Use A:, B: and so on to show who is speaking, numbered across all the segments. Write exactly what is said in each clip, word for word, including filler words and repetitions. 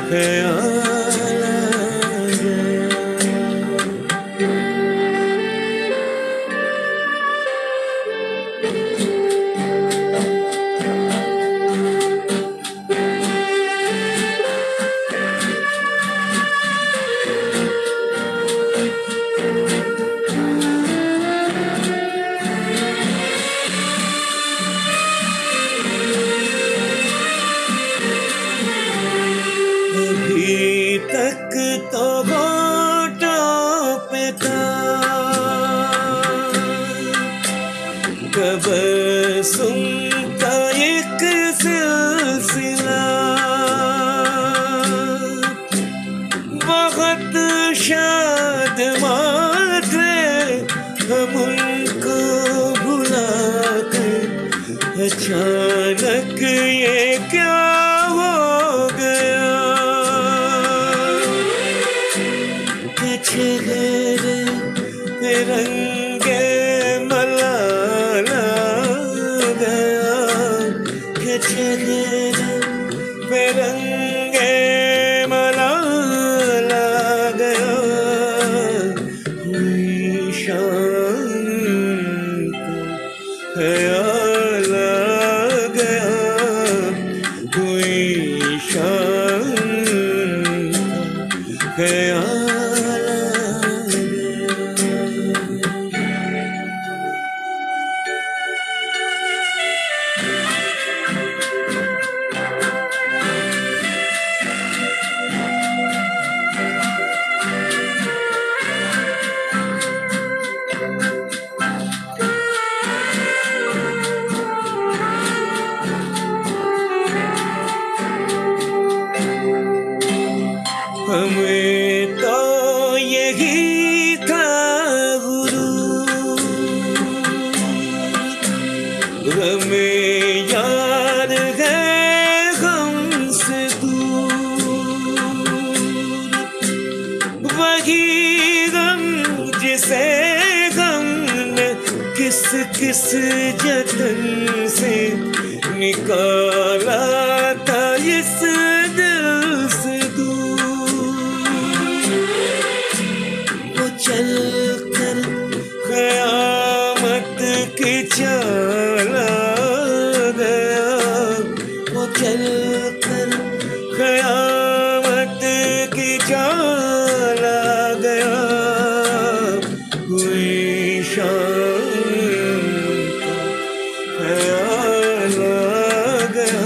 A: ख्याल आ गया। अभी तक तो होठों पे था तबस्सुम का एक सिलसिला, बहुत शादमां थे हम उनको भुला कर, अचानक ये क्या हो गया कि चेहरे पे रंगे मलाला गया, कि चेहरे पे रंगे मलाला गया। हुई शाम को ख्याल आ गया, हुई शाम को ख्याल हमें तो यही था गुरूर, हमें याद है हमसे दूर, वही गम जिसे हमने किस किस जतन से निकाला था इस दिल से दूर। वो चल कर क़यामत की चाल आ गया, वो चल कर क़यामत की चाल आ गया। हुई शाम को ख्याल आ गया,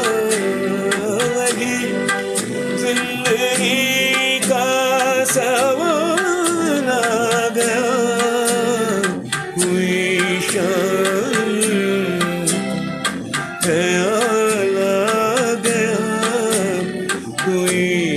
A: वही जिंदगी का सवाल आ गया। हुई शाम को ख्याल आ गया, हुई